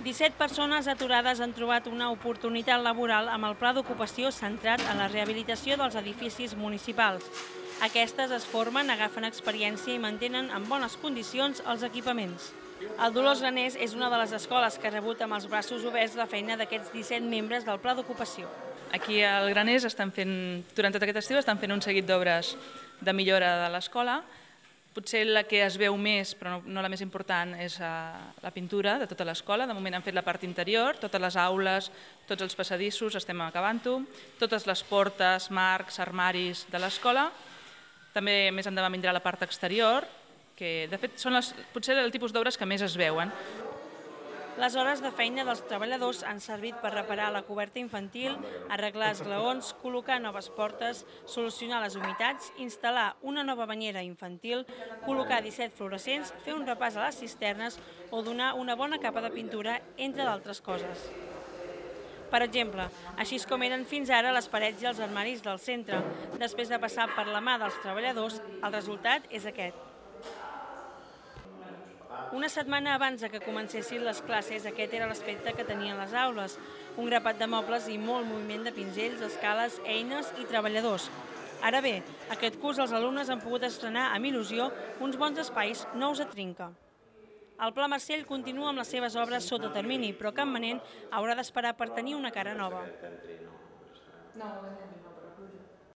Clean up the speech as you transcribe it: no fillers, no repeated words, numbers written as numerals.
17 persones aturades han trobat una oportunitat laboral amb el pla d'ocupació centrat en la rehabilitació dels edificis municipals. Aquestes es formen, agafen experiència i mantenen en bones condicions els equipaments. El Dolors Graners és una de les escoles que ha rebut amb els braços oberts la feina d'aquests 17 membres del pla d'ocupació. Aquí al Graners, durant tot aquest estiu, estan fent un seguit d'obres de millora de l'escola. Potser la que es veu més, però no la més important, és la pintura de tota l'escola. De moment han fet la part interior, totes les aules, tots els passadissos, estem acabant-ho, totes les portes, marcs, armaris de l'escola. També més endavant vindrà la part exterior, que de fet són potser el tipus d'obres que més es veuen. Les hores de feina dels treballadors han servit per reparar la coberta infantil, arreglar esglaons, col·locar noves portes, solucionar les humitats, instal·lar una nova banyera infantil, col·locar 17 fluorescents, fer un repàs a les cisternes o donar una bona capa de pintura, entre d'altres coses. Per exemple, així com eren fins ara les parets i els armaris del centre. Després de passar per la mà dels treballadors, el resultat és aquest. Una setmana abans que comencessin les classes, aquest era l'aspecte que tenien les aules. Un grapat de mobles i molt moviment de pinzells, escales, eines i treballadors. Ara bé, aquest curs els alumnes han pogut estrenar amb il·lusió uns bons espais nous a Trinca. El Pla Marcell continua amb les seves obres sota termini, però Campmanent haurà d'esperar per tenir una cara nova.